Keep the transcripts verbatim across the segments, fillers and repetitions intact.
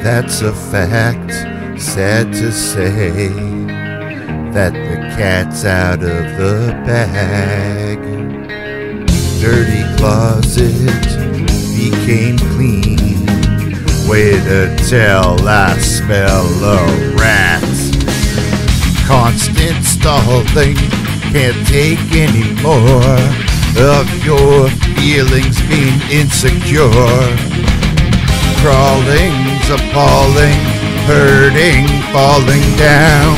That's a fact, sad to say, that the cat's out of the bag. Dirty closet became clean. Way to tell, I smell a rat. Constant stalling, can't take any more of your feelings being insecure. Crawling's appalling, hurting, falling down.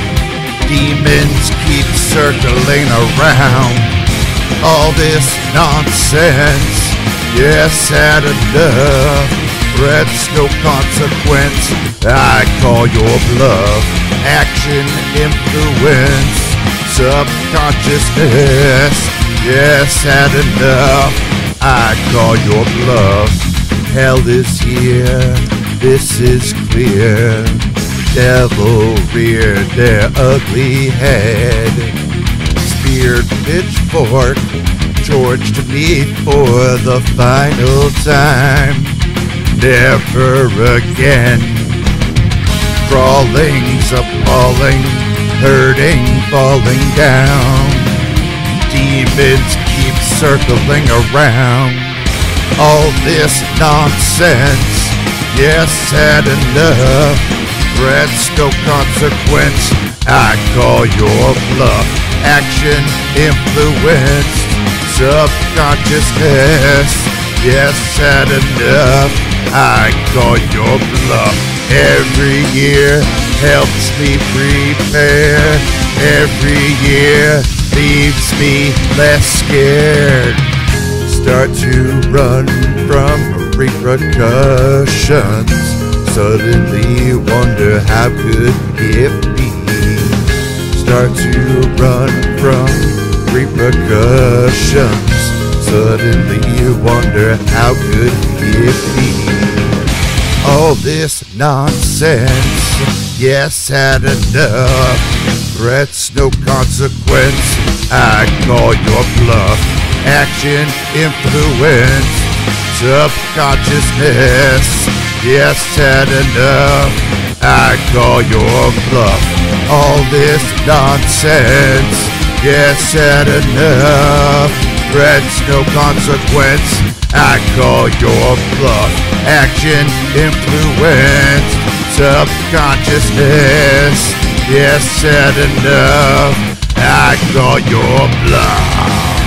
Demons keep circling around. All this nonsense, yes, had enough. Threats, no consequence, I call your bluff. Action, influence, subconsciousness, yes, had enough. I call your bluff. Hell is here, this is clear. Devil reared their ugly head. Speared pitchfork, charged me for the final time. Never again. Crawling's appalling, hurting, falling down. Demons keep circling around. All this nonsense, yes, had enough. Threats, no consequence, I call your bluff. Action, influence, subconsciousness, yes, had enough. I call your bluff. Every year helps me prepare. Every year leaves me less scared. Start to run from repercussions. Suddenly wonder how could it be. Start to run from repercussions. Suddenly you wonder how could it be. All this nonsense, yes, had enough. Threats, no consequence, I call your bluff. Action, influence, subconsciousness, yes, had enough. I call your bluff. All this nonsense, yes, had enough. Threats, no consequence, I call your bluff. Action, influence, subconsciousness, yes, said enough, I call your bluff.